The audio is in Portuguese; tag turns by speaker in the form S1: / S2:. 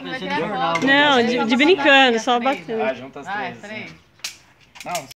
S1: não vai tirar foto.
S2: Não, de brincando, só batendo.
S3: Ah, junta as três.
S1: Peraí.
S3: Não,